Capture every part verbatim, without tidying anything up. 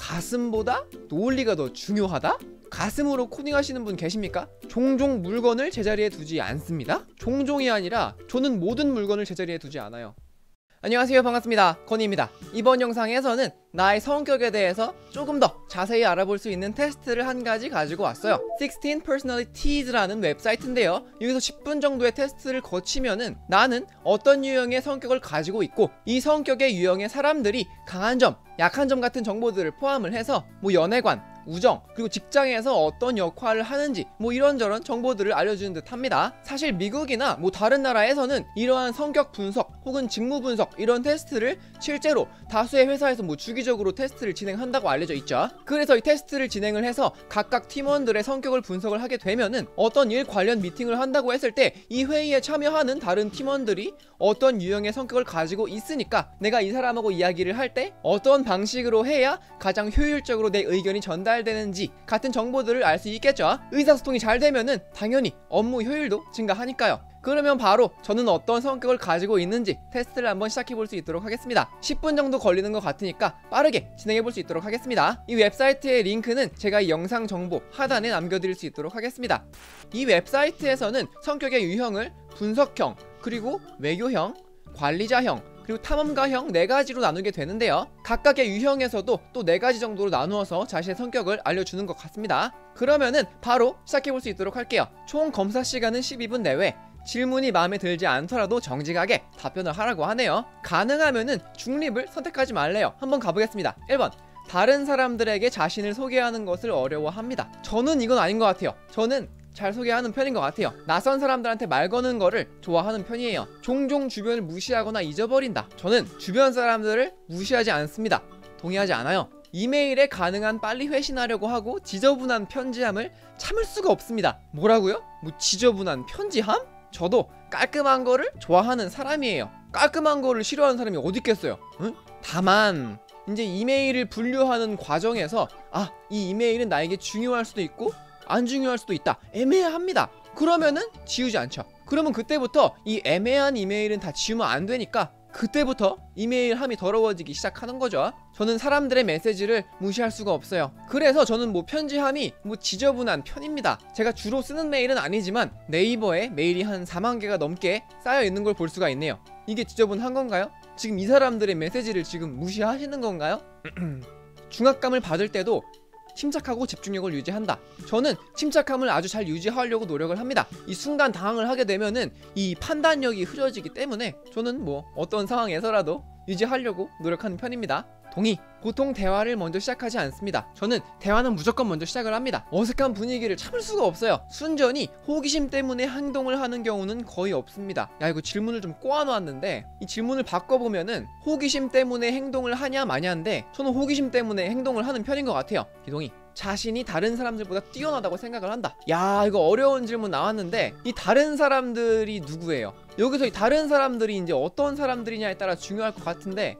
가슴보다 논리가 더 중요하다? 가슴으로 코딩하시는 분 계십니까? 종종 물건을 제자리에 두지 않습니다. 종종이 아니라 저는 모든 물건을 제자리에 두지 않아요. 안녕하세요, 반갑습니다. 건희입니다. 이번 영상에서는 나의 성격에 대해서 조금 더 자세히 알아볼 수 있는 테스트를 한 가지 가지고 왔어요. 십육 Personalities라는 웹사이트인데요, 여기서 십 분 정도의 테스트를 거치면은 나는 어떤 유형의 성격을 가지고 있고, 이 성격의 유형의 사람들이 강한 점, 약한 점 같은 정보들을 포함을 해서 뭐 연애관, 우정, 그리고 직장에서 어떤 역할을 하는지 뭐 이런저런 정보들을 알려주는 듯 합니다. 사실 미국이나 뭐 다른 나라에서는 이러한 성격 분석 혹은 직무 분석 이런 테스트를 실제로 다수의 회사에서 뭐 주기적으로 테스트를 진행한다고 알려져 있죠. 그래서 이 테스트를 진행을 해서 각각 팀원들의 성격을 분석을 하게 되면은 어떤 일 관련 미팅을 한다고 했을 때 이 회의에 참여하는 다른 팀원들이 어떤 유형의 성격을 가지고 있으니까 내가 이 사람하고 이야기를 할 때 어떤 방식으로 해야 가장 효율적으로 내 의견이 전달되는지 같은 정보들을 알 수 있겠죠. 의사소통이 잘 되면은 당연히 업무 효율도 증가하니까요. 그러면 바로 저는 어떤 성격을 가지고 있는지 테스트를 한번 시작해 볼 수 있도록 하겠습니다. 십 분 정도 걸리는 것 같으니까 빠르게 진행해 볼 수 있도록 하겠습니다. 이 웹사이트의 링크는 제가 이 영상 정보 하단에 남겨드릴 수 있도록 하겠습니다. 이 웹사이트에서는 성격의 유형을 분석형, 그리고 외교형, 관리자형, 그리고 탐험가형 네 가지로 나누게 되는데요, 각각의 유형에서도 또 네 가지 정도로 나누어서 자신의 성격을 알려주는 것 같습니다. 그러면은 바로 시작해볼 수 있도록 할게요. 총 검사 시간은 십이 분 내외, 질문이 마음에 들지 않더라도 정직하게 답변을 하라고 하네요. 가능하면은 중립을 선택하지 말래요. 한번 가보겠습니다. 일 번, 다른 사람들에게 자신을 소개하는 것을 어려워합니다. 저는 이건 아닌 것 같아요. 저는 잘 소개하는 편인 것 같아요. 낯선 사람들한테 말 거는 거를 좋아하는 편이에요. 종종 주변을 무시하거나 잊어버린다. 저는 주변 사람들을 무시하지 않습니다. 동의하지 않아요. 이메일에 가능한 빨리 회신하려고 하고 지저분한 편지함을 참을 수가 없습니다. 뭐라고요? 뭐 지저분한 편지함? 저도 깔끔한 거를 좋아하는 사람이에요. 깔끔한 거를 싫어하는 사람이 어디 있겠어요? 응? 다만 이제 이메일을 분류하는 과정에서 아, 이 이메일은 나에게 중요할 수도 있고 안 중요할 수도 있다, 애매합니다. 그러면은 지우지 않죠. 그러면 그때부터 이 애매한 이메일은 다 지우면 안 되니까 그때부터 이메일 함이 더러워지기 시작하는 거죠. 저는 사람들의 메시지를 무시할 수가 없어요. 그래서 저는 뭐 편지함이 뭐 지저분한 편입니다. 제가 주로 쓰는 메일은 아니지만 네이버에 메일이 한 사만 개가 넘게 쌓여 있는 걸 볼 수가 있네요. 이게 지저분한 건가요? 지금 이 사람들의 메시지를 지금 무시하시는 건가요? 중압감을 받을 때도 침착하고 집중력을 유지한다. 저는 침착함을 아주 잘 유지하려고 노력을 합니다. 이 순간 당황을 하게 되면은 이 판단력이 흐려지기 때문에 저는 뭐 어떤 상황에서라도 유지하려고 노력하는 편입니다. 동의. 보통 대화를 먼저 시작하지 않습니다. 저는 대화는 무조건 먼저 시작을 합니다. 어색한 분위기를 참을 수가 없어요. 순전히 호기심 때문에 행동을 하는 경우는 거의 없습니다. 야, 이거 질문을 좀 꼬아놓았는데 이 질문을 바꿔보면은 호기심 때문에 행동을 하냐 마냐인데 저는 호기심 때문에 행동을 하는 편인 것 같아요. 기동이. 자신이 다른 사람들보다 뛰어나다고 생각을 한다. 야, 이거 어려운 질문 나왔는데 이 다른 사람들이 누구예요? 여기서 이 다른 사람들이 이제 어떤 사람들이냐에 따라 중요할 것 같은데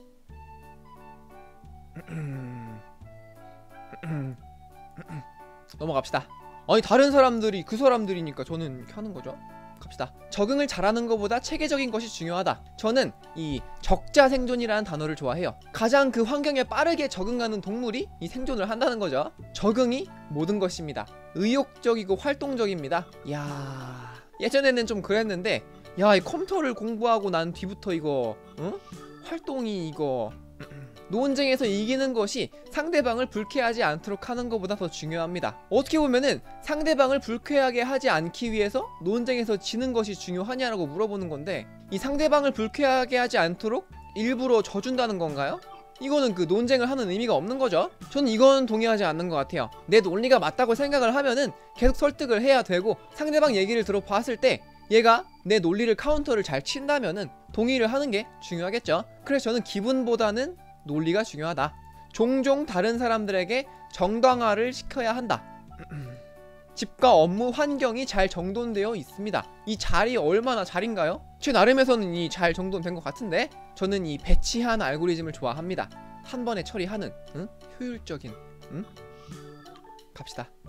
넘어갑시다. 아니, 다른 사람들이 그 사람들이니까 저는 이렇게 하는 거죠. 갑시다. 적응을 잘하는 것보다 체계적인 것이 중요하다. 저는 이 적자 생존이라는 단어를 좋아해요. 가장 그 환경에 빠르게 적응하는 동물이 이 생존을 한다는 거죠. 적응이 모든 것입니다. 의욕적이고 활동적입니다. 야, 예전에는 좀 그랬는데 야, 이 컴퓨터를 공부하고 난 뒤부터 이거 응? 활동이 이거 논쟁에서 이기는 것이 상대방을 불쾌하지 않도록 하는 것보다 더 중요합니다. 어떻게 보면은 상대방을 불쾌하게 하지 않기 위해서 논쟁에서 지는 것이 중요하냐라고 물어보는 건데 이 상대방을 불쾌하게 하지 않도록 일부러 져준다는 건가요? 이거는 그 논쟁을 하는 의미가 없는 거죠. 저는 이건 동의하지 않는 것 같아요. 내 논리가 맞다고 생각을 하면은 계속 설득을 해야 되고 상대방 얘기를 들어봤을 때 얘가 내 논리를 카운터를 잘 친다면은 동의를 하는 게 중요하겠죠. 그래서 저는 기분보다는 논리가 중요하다. 종종 다른 사람들에게 정당화를 시켜야 한다. 집과 업무 환경이 잘 정돈되어 있습니다. 이 잘이 얼마나 잘인가요? 제 나름에서는 이 잘 정돈된 것 같은데 저는 이 배치한 알고리즘을 좋아합니다. 한 번에 처리하는 응? 효율적인 응? 갑시다.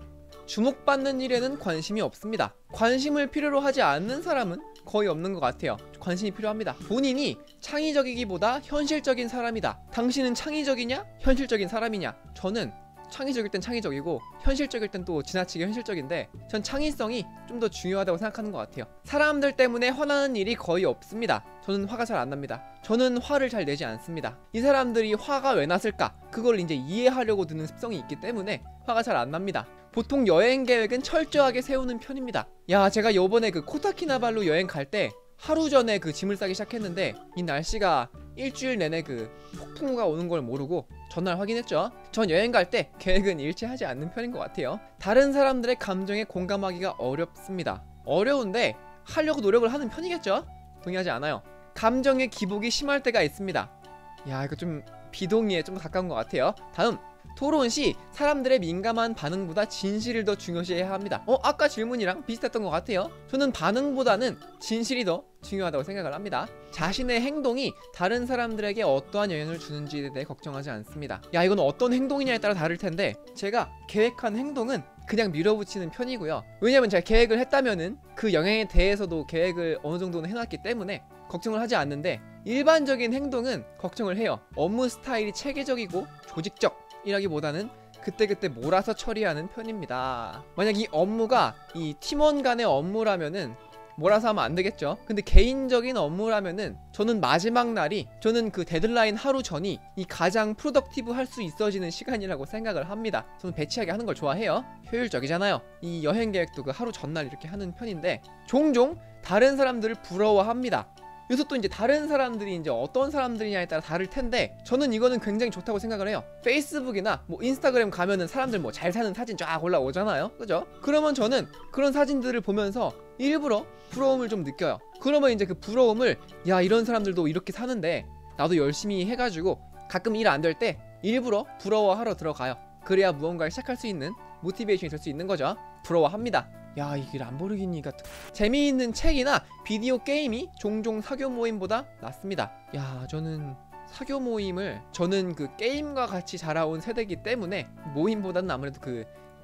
주목받는 일에는 관심이 없습니다. 관심을 필요로 하지 않는 사람은 거의 없는 것 같아요. 관심이 필요합니다. 본인이 창의적이기보다 현실적인 사람이다. 당신은 창의적이냐? 현실적인 사람이냐? 저는 창의적일 땐 창의적이고 현실적일 땐 또 지나치게 현실적인데, 전 창의성이 좀 더 중요하다고 생각하는 것 같아요. 사람들 때문에 화나는 일이 거의 없습니다. 저는 화가 잘 안 납니다. 저는 화를 잘 내지 않습니다. 이 사람들이 화가 왜 났을까? 그걸 이제 이해하려고 드는 습성이 있기 때문에 화가 잘 안 납니다. 보통 여행 계획은 철저하게 세우는 편입니다. 야, 제가 요번에 그 코타키나발루 여행 갈 때 하루 전에 그 짐을 싸기 시작했는데, 이 날씨가 일주일 내내 그 폭풍우가 오는 걸 모르고 전날 확인했죠. 전 여행 갈 때 계획은 일치하지 않는 편인 것 같아요. 다른 사람들의 감정에 공감하기가 어렵습니다. 어려운데 하려고 노력을 하는 편이겠죠? 동의하지 않아요. 감정의 기복이 심할 때가 있습니다. 야, 이거 좀 비동의에 좀 가까운 것 같아요. 다음, 토론 시 사람들의 민감한 반응보다 진실을 더 중요시해야 합니다. 어? 아까 질문이랑 비슷했던 것 같아요. 저는 반응보다는 진실이 더 중요하다고 생각을 합니다. 자신의 행동이 다른 사람들에게 어떠한 영향을 주는지에 대해 걱정하지 않습니다. 야, 이건 어떤 행동이냐에 따라 다를 텐데, 제가 계획한 행동은 그냥 밀어붙이는 편이고요. 왜냐면 제가 계획을 했다면은 그 영향에 대해서도 계획을 어느 정도는 해놨기 때문에 걱정을 하지 않는데, 일반적인 행동은 걱정을 해요. 업무 스타일이 체계적이고 조직적 이라기보다는 그때그때 몰아서 처리하는 편입니다. 만약 이 업무가 이 팀원 간의 업무라면은 몰아서 하면 안 되겠죠. 근데 개인적인 업무라면은 저는 마지막 날이, 저는 그 데드라인 하루 전이 이 가장 프로덕티브 할 수 있어지는 시간이라고 생각을 합니다. 저는 배치하게 하는 걸 좋아해요. 효율적이잖아요. 이 여행 계획도 그 하루 전날 이렇게 하는 편인데, 종종 다른 사람들을 부러워합니다. 여기서 또 이제 다른 사람들이 이제 어떤 사람들이냐에 따라 다를 텐데, 저는 이거는 굉장히 좋다고 생각을 해요. 페이스북이나 뭐 인스타그램 가면은 사람들 뭐 잘 사는 사진 쫙 올라오잖아요. 그죠? 그러면 저는 그런 사진들을 보면서 일부러 부러움을 좀 느껴요. 그러면 이제 그 부러움을, 야, 이런 사람들도 이렇게 사는데 나도 열심히 해가지고 가끔 일 안 될 때 일부러 부러워하러 들어가요. 그래야 무언가를 시작할 수 있는 모티베이션이 될 수 있는 거죠. 부러워합니다. 야, 이게 람보르기니 같은 재미있는 책이나 비디오 게임이 종종 사교 모임보다 낫습니다. 야, 저는 사교 모임을, 저는 그 게임과 같이 자라온 세대이기 때문에 모임보다는 아무래도 그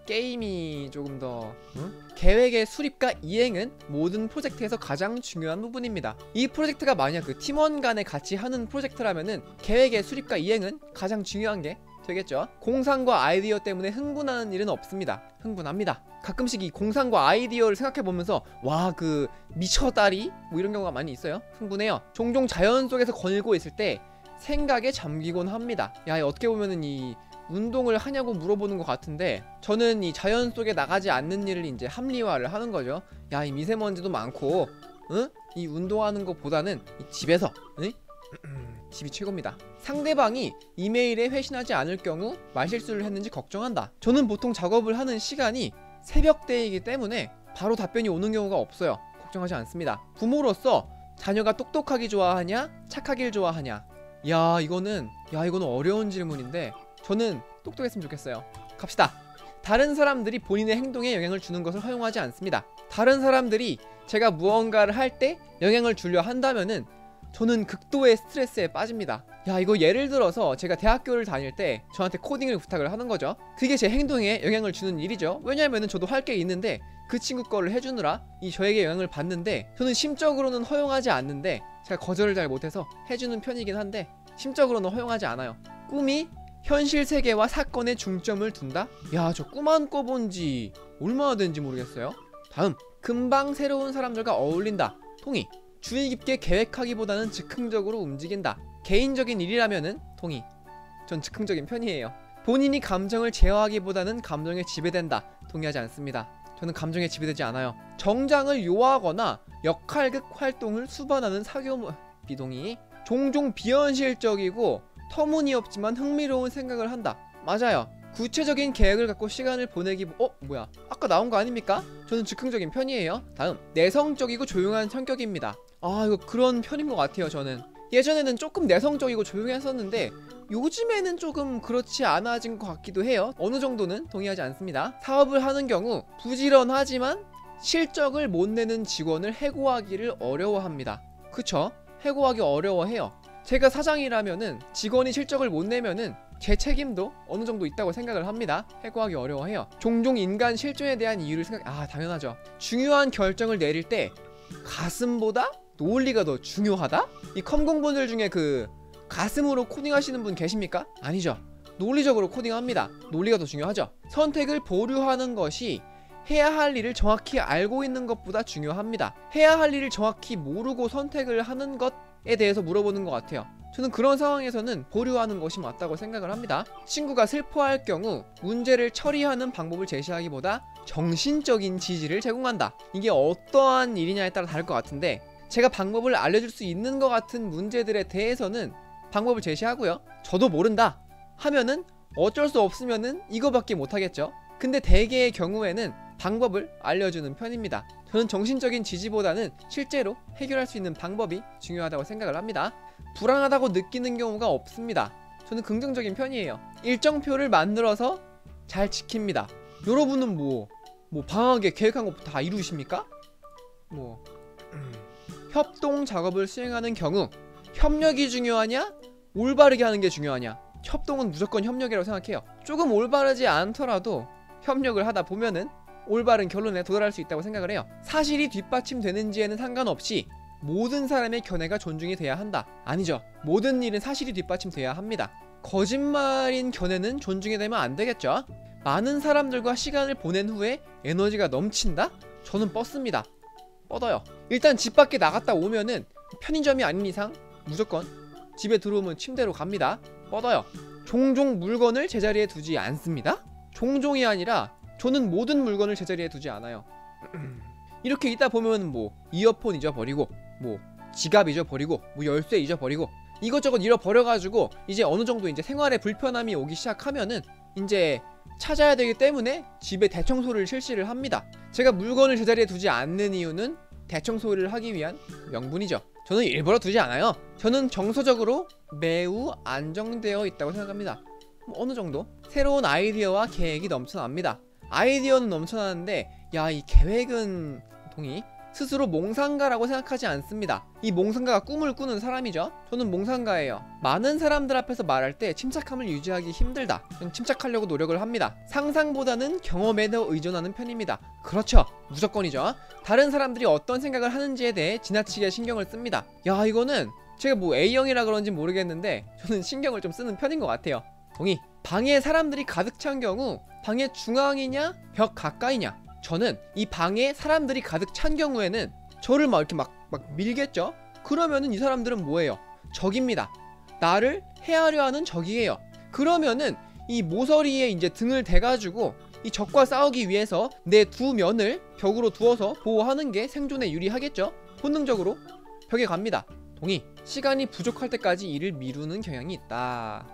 게임이 조금 더 응? 계획의 수립과 이행은 모든 프로젝트에서 가장 중요한 부분입니다. 이 프로젝트가 만약 그 팀원 간에 같이 하는 프로젝트라면은 계획의 수립과 이행은 가장 중요한 게 되겠죠. 공상과 아이디어 때문에 흥분하는 일은 없습니다. 흥분합니다. 가끔씩 이 공상과 아이디어를 생각해보면서 와, 그 미쳐다리 뭐 이런 경우가 많이 있어요. 흥분해요. 종종 자연 속에서 거닐고 있을 때 생각에 잠기곤 합니다. 야, 어떻게 보면은 이 운동을 하냐고 물어보는 것 같은데, 저는 이 자연 속에 나가지 않는 일을 이제 합리화를 하는 거죠. 야, 이 미세먼지도 많고, 응? 이 운동하는 것보다는 이 집에서, 응? 집이 최고입니다. 상대방이 이메일에 회신하지 않을 경우 말실수를 했는지 걱정한다. 저는 보통 작업을 하는 시간이 새벽대이기 때문에 바로 답변이 오는 경우가 없어요. 걱정하지 않습니다. 부모로서 자녀가 똑똑하기 좋아하냐, 착하길 좋아하냐. 야, 이거는 야 이거는 어려운 질문인데, 저는 똑똑했으면 좋겠어요. 갑시다. 다른 사람들이 본인의 행동에 영향을 주는 것을 허용하지 않습니다. 다른 사람들이 제가 무언가를 할 때 영향을 주려 한다면은 저는 극도의 스트레스에 빠집니다. 야, 이거 예를 들어서 제가 대학교를 다닐 때 저한테 코딩을 부탁을 하는 거죠. 그게 제 행동에 영향을 주는 일이죠. 왜냐면은 저도 할 게 있는데 그 친구 거를 해주느라 이 저에게 영향을 받는데, 저는 심적으로는 허용하지 않는데, 제가 거절을 잘 못해서 해주는 편이긴 한데 심적으로는 허용하지 않아요. 꿈이 현실 세계와 사건에 중점을 둔다? 야, 저 꿈 안 꿔본 지 얼마나 된지 모르겠어요. 다음, 금방 새로운 사람들과 어울린다. 동의. 주의 깊게 계획하기보다는 즉흥적으로 움직인다. 개인적인 일이라면은 동의. 전 즉흥적인 편이에요. 본인이 감정을 제어하기보다는 감정에 지배된다. 동의하지 않습니다. 저는 감정에 지배되지 않아요. 정장을 요하거나 역할극 활동을 수반하는 사교 비동의. 종종 비현실적이고 터무니없지만 흥미로운 생각을 한다. 맞아요. 구체적인 계획을 갖고 시간을 보내기. 어? 뭐야? 아까 나온 거 아닙니까? 저는 즉흥적인 편이에요. 다음, 내성적이고 조용한 성격입니다. 아, 이거 그런 편인 것 같아요. 저는 예전에는 조금 내성적이고 조용했었는데 요즘에는 조금 그렇지 않아진 것 같기도 해요. 어느 정도는 동의하지 않습니다. 사업을 하는 경우 부지런하지만 실적을 못 내는 직원을 해고하기를 어려워합니다. 그쵸? 해고하기 어려워해요. 제가 사장이라면은 직원이 실적을 못 내면은 제 책임도 어느 정도 있다고 생각을 합니다. 해고하기 어려워해요. 종종 인간 실존에 대한 이유를 생각 아 당연하죠. 중요한 결정을 내릴 때 가슴보다 논리가 더 중요하다? 이 컴공분들 중에 그 가슴으로 코딩하시는 분 계십니까? 아니죠. 논리적으로 코딩합니다. 논리가 더 중요하죠. 선택을 보류하는 것이 해야 할 일을 정확히 알고 있는 것보다 중요합니다. 해야 할 일을 정확히 모르고 선택을 하는 것에 대해서 물어보는 것 같아요. 저는 그런 상황에서는 보류하는 것이 맞다고 생각을 합니다. 친구가 슬퍼할 경우 문제를 처리하는 방법을 제시하기보다 정신적인 지지를 제공한다. 이게 어떠한 일이냐에 따라 다를 것 같은데 제가 방법을 알려줄 수 있는 것 같은 문제들에 대해서는 방법을 제시하고요. 저도 모른다 하면은 어쩔 수 없으면은 이거밖에 못하겠죠. 근데 대개의 경우에는 방법을 알려주는 편입니다. 저는 정신적인 지지보다는 실제로 해결할 수 있는 방법이 중요하다고 생각을 합니다. 불안하다고 느끼는 경우가 없습니다. 저는 긍정적인 편이에요. 일정표를 만들어서 잘 지킵니다. 여러분은 뭐, 뭐 방학에 계획한 것 다 이루십니까? 뭐 음. 협동 작업을 수행하는 경우 협력이 중요하냐? 올바르게 하는 게 중요하냐? 협동은 무조건 협력이라고 생각해요. 조금 올바르지 않더라도 협력을 하다 보면은 올바른 결론에 도달할 수 있다고 생각을 해요. 사실이 뒷받침되는지에는 상관없이 모든 사람의 견해가 존중이 돼야 한다. 아니죠. 모든 일은 사실이 뒷받침돼야 합니다. 거짓말인 견해는 존중이 되면 안 되겠죠. 많은 사람들과 시간을 보낸 후에 에너지가 넘친다? 저는 뻗습니다. 뻗어요. 일단 집 밖에 나갔다 오면은 편의점이 아닌 이상 무조건 집에 들어오면 침대로 갑니다. 뻗어요. 종종 물건을 제자리에 두지 않습니다. 종종이 아니라 저는 모든 물건을 제자리에 두지 않아요. 이렇게 있다 보면 뭐 이어폰 잊어버리고 뭐 지갑 잊어버리고 뭐 열쇠 잊어버리고 이것저것 잃어버려가지고 이제 어느 정도 이제 생활에 불편함이 오기 시작하면은 이제 찾아야 되기 때문에 집에 대청소를 실시를 합니다. 제가 물건을 제자리에 두지 않는 이유는 대청소를 하기 위한 명분이죠. 저는 일부러 두지 않아요. 저는 정서적으로 매우 안정되어 있다고 생각합니다. 뭐 어느 정도 새로운 아이디어와 계획이 넘쳐납니다. 아이디어는 넘쳐나는데 야, 이 계획은 동의? 스스로 몽상가라고 생각하지 않습니다. 이 몽상가가 꿈을 꾸는 사람이죠. 저는 몽상가예요. 많은 사람들 앞에서 말할 때 침착함을 유지하기 힘들다. 저는 침착하려고 노력을 합니다. 상상보다는 경험에 더 의존하는 편입니다. 그렇죠. 무조건이죠. 다른 사람들이 어떤 생각을 하는지에 대해 지나치게 신경을 씁니다. 야, 이거는 제가 뭐 A형이라 그런지 모르겠는데 저는 신경을 좀 쓰는 편인 것 같아요. 동의. 방에 사람들이 가득 찬 경우 방의 중앙이냐 벽 가까이냐, 저는 이 방에 사람들이 가득 찬 경우에는 저를 막 이렇게 막, 막 밀겠죠? 그러면은 이 사람들은 뭐예요? 적입니다. 나를 해하려 하는 적이에요. 그러면은 이 모서리에 이제 등을 대가지고 이 적과 싸우기 위해서 내 두 면을 벽으로 두어서 보호하는 게 생존에 유리하겠죠? 본능적으로 벽에 갑니다. 동의. 시간이 부족할 때까지 일을 미루는 경향이 있다.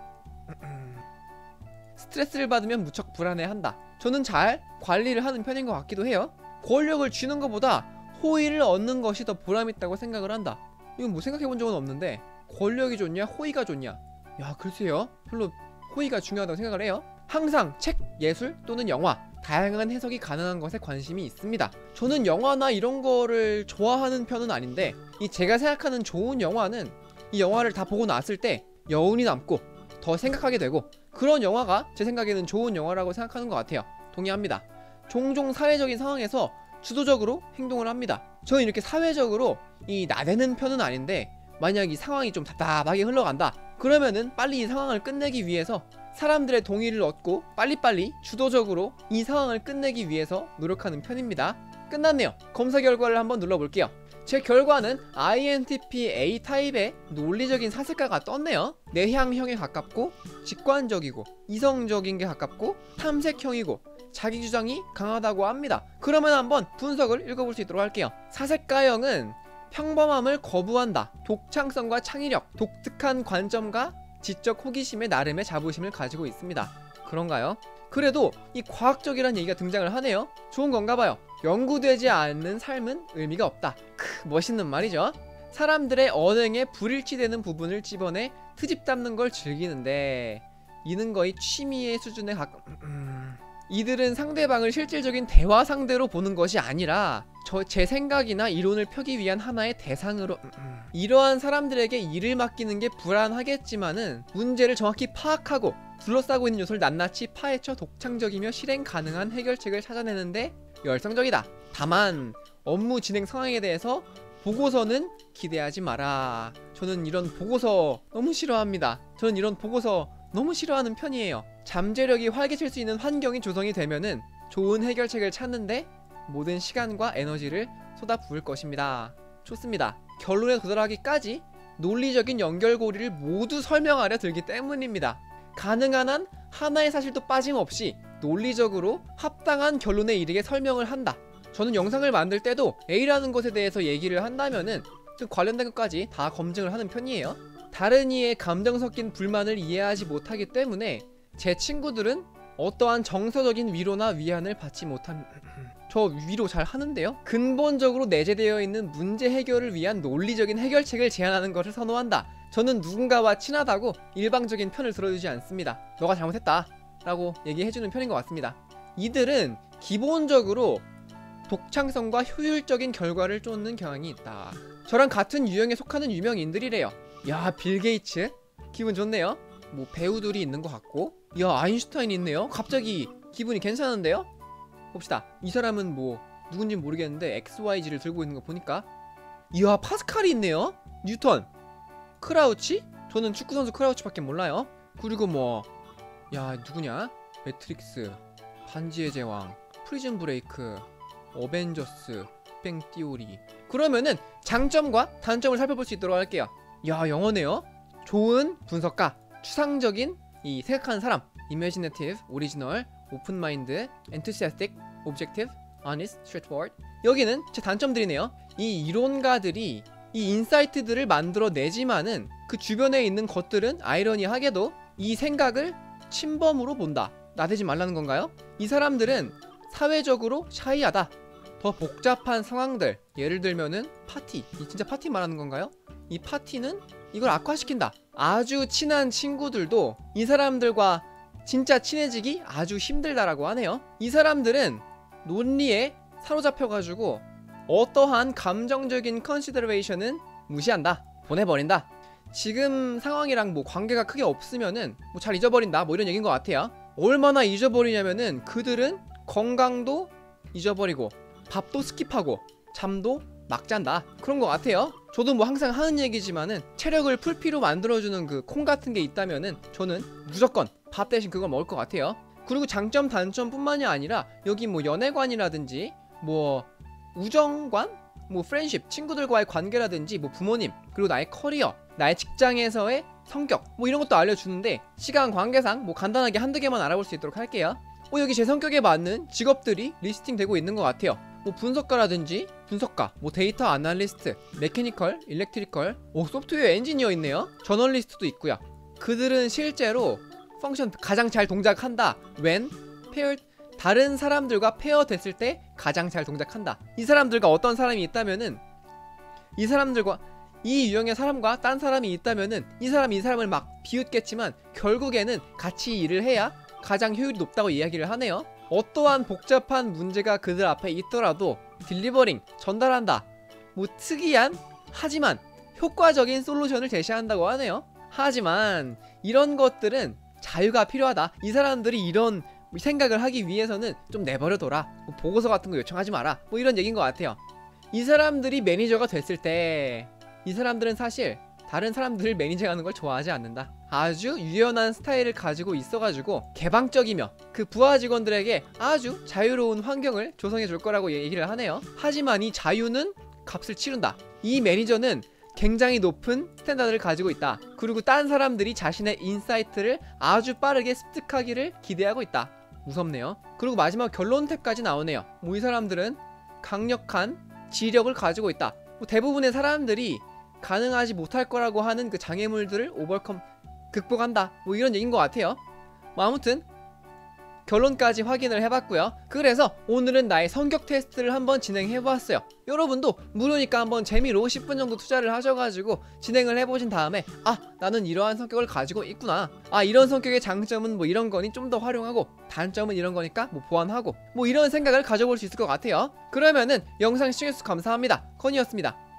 스트레스를 받으면 무척 불안해한다. 저는 잘 관리를 하는 편인 것 같기도 해요. 권력을 쥐는 것보다 호의를 얻는 것이 더 보람있다고 생각을 한다. 이건 뭐 생각해본 적은 없는데 권력이 좋냐 호의가 좋냐, 야 글쎄요, 별로 호의가 중요하다고 생각을 해요. 항상 책, 예술 또는 영화 다양한 해석이 가능한 것에 관심이 있습니다. 저는 영화나 이런 거를 좋아하는 편은 아닌데 이 제가 생각하는 좋은 영화는 이 영화를 다 보고 났을 때 여운이 남고 더 생각하게 되고 그런 영화가 제 생각에는 좋은 영화라고 생각하는 것 같아요. 동의합니다. 종종 사회적인 상황에서 주도적으로 행동을 합니다. 저는 이렇게 사회적으로 이 나대는 편은 아닌데 만약 이 상황이 좀 답답하게 흘러간다 그러면은 빨리 이 상황을 끝내기 위해서 사람들의 동의를 얻고 빨리빨리 주도적으로 이 상황을 끝내기 위해서 노력하는 편입니다. 끝났네요. 검사 결과를 한번 눌러볼게요. 제 결과는 아이엔티피 에이 타입의 논리적인 사색가가 떴네요. 내향형에 가깝고 직관적이고 이성적인 게 가깝고 탐색형이고 자기 주장이 강하다고 합니다. 그러면 한번 분석을 읽어볼 수 있도록 할게요. 사색가형은 평범함을 거부한다. 독창성과 창의력, 독특한 관점과 지적 호기심의 나름의 자부심을 가지고 있습니다. 그런가요? 그래도 이 과학적이란 얘기가 등장을 하네요. 좋은 건가 봐요. 연구되지 않는 삶은 의미가 없다. 크, 멋있는 말이죠. 사람들의 언행에 불일치되는 부분을 집어내 트집 잡는 걸 즐기는데 이는 거의 취미의 수준에 가까... 이들은 상대방을 실질적인 대화 상대로 보는 것이 아니라 저 제 생각이나 이론을 펴기 위한 하나의 대상으로 이러한 사람들에게 일을 맡기는 게 불안하겠지만은 문제를 정확히 파악하고 둘러싸고 있는 요소를 낱낱이 파헤쳐 독창적이며 실행 가능한 해결책을 찾아내는데 열성적이다. 다만 업무 진행 상황에 대해서 보고서는 기대하지 마라. 저는 이런 보고서 너무 싫어합니다. 저는 이런 보고서 너무 싫어하는 편이에요. 잠재력이 활개칠 수 있는 환경이 조성이 되면은 좋은 해결책을 찾는데 모든 시간과 에너지를 쏟아부을 것입니다. 좋습니다. 결론에 도달하기까지 논리적인 연결고리를 모두 설명하려 들기 때문입니다. 가능한 한 하나의 사실도 빠짐없이 논리적으로 합당한 결론에 이르게 설명을 한다. 저는 영상을 만들 때도 A라는 것에 대해서 얘기를 한다면은 그 관련된 것까지 다 검증을 하는 편이에요. 다른 이의 감정 섞인 불만을 이해하지 못하기 때문에 제 친구들은 어떠한 정서적인 위로나 위안을 받지 못함. 저 위로 잘 하는데요? 근본적으로 내재되어 있는 문제 해결을 위한 논리적인 해결책을 제안하는 것을 선호한다. 저는 누군가와 친하다고 일방적인 편을 들어주지 않습니다. 너가 잘못했다 라고 얘기해주는 편인 것 같습니다. 이들은 기본적으로 독창성과 효율적인 결과를 쫓는 경향이 있다. 저랑 같은 유형에 속하는 유명인들이래요. 야, 빌 게이츠? 기분 좋네요. 뭐 배우들이 있는 것 같고, 야, 아인슈타인이 있네요. 갑자기 기분이 괜찮은데요? 봅시다. 이 사람은 뭐 누군지 모르겠는데 엑스 와이 지를 들고 있는 거 보니까, 이야, 파스칼이 있네요. 뉴턴, 크라우치? 저는 축구선수 크라우치밖에 몰라요. 그리고 뭐, 야, 누구냐? 매트릭스, 반지의 제왕, 프리즌 브레이크, 어벤져스, 빅뱅 티오리. 그러면은 장점과 단점을 살펴볼 수 있도록 할게요. 야, 영어네요. 좋은 분석가, 추상적인 이 생각하는 사람, imaginative, original, open mind, enthusiastic, objective, honest, straightforward. 여기는 제 단점들이네요. 이 이론가들이 이 인사이트들을 만들어내지만은 그 주변에 있는 것들은 아이러니하게도 이 생각을 침범으로 본다. 나대지 말라는 건가요? 이 사람들은 사회적으로 샤이하다. 더 복잡한 상황들, 예를 들면은 파티, 이 진짜 파티 말하는 건가요? 이 파티는 이걸 악화시킨다. 아주 친한 친구들도 이 사람들과 진짜 친해지기 아주 힘들다라고 하네요. 이 사람들은 논리에 사로잡혀가지고 어떠한 감정적인 컨시더레이션은 무시한다. 보내버린다. 지금 상황이랑 뭐 관계가 크게 없으면은 뭐 잘 잊어버린다, 뭐 이런 얘기인 것 같아요. 얼마나 잊어버리냐면은 그들은 건강도 잊어버리고 밥도 스킵하고 잠도 막 잔다, 그런 것 같아요. 저도 뭐 항상 하는 얘기지만은 체력을 풀피로 만들어주는 그 콩 같은 게 있다면은 저는 무조건 밥 대신 그걸 먹을 것 같아요. 그리고 장점 단점 뿐만이 아니라 여기 뭐 연애관이라든지 뭐 우정관, 뭐 프렌십, 친구들과의 관계라든지 뭐 부모님, 그리고 나의 커리어, 나의 직장에서의 성격, 뭐 이런 것도 알려주는데 시간 관계상 뭐 간단하게 한두 개만 알아볼 수 있도록 할게요. 어, 여기 제 성격에 맞는 직업들이 리스팅 되고 있는 것 같아요. 뭐 분석가라든지 분석가, 뭐 데이터 아날리스트, 메케니컬, 일렉트리컬, 오, 소프트웨어 엔지니어 있네요. 저널리스트도 있고요. 그들은 실제로 펑션 가장 잘 동작한다. when paired, 다른 사람들과 페어 됐을 때 가장 잘 동작한다. 이 사람들과 어떤 사람이 있다면은 이 사람들과 이 유형의 사람과 딴 사람이 있다면은 이 사람이 이 사람을 막 비웃겠지만 결국에는 같이 일을 해야 가장 효율이 높다고 이야기를 하네요. 어떠한 복잡한 문제가 그들 앞에 있더라도 딜리버링, 전달한다. 뭐 특이한 하지만 효과적인 솔루션을 제시한다고 하네요. 하지만 이런 것들은 자유가 필요하다. 이 사람들이 이런 생각을 하기 위해서는 좀 내버려둬라. 뭐 보고서 같은 거 요청하지 마라. 뭐 이런 얘기인 것 같아요. 이 사람들이 매니저가 됐을 때 이 사람들은 사실 다른 사람들을 매니저하는 걸 좋아하지 않는다. 아주 유연한 스타일을 가지고 있어가지고 개방적이며 그 부하 직원들에게 아주 자유로운 환경을 조성해 줄 거라고 얘기를 하네요. 하지만 이 자유는 값을 치른다. 이 매니저는 굉장히 높은 스탠다드를 가지고 있다. 그리고 딴 사람들이 자신의 인사이트를 아주 빠르게 습득하기를 기대하고 있다. 무섭네요. 그리고 마지막 결론 탭까지 나오네요. 뭐 이 사람들은 강력한 지력을 가지고 있다. 뭐 대부분의 사람들이 가능하지 못할 거라고 하는 그 장애물들을 오버컴, 극복한다. 뭐 이런 얘기인 것 같아요. 뭐 아무튼 결론까지 확인을 해봤고요. 그래서 오늘은 나의 성격 테스트를 한번 진행해보았어요. 여러분도 무료니까 한번 재미로 십 분 정도 투자를 하셔가지고 진행을 해보신 다음에 아, 나는 이러한 성격을 가지고 있구나. 아, 이런 성격의 장점은 뭐 이런 거니 좀 더 활용하고 단점은 이런 거니까 뭐 보완하고 뭐 이런 생각을 가져볼 수 있을 것 같아요. 그러면은 영상 시청해주셔서 감사합니다. 건이었습니다.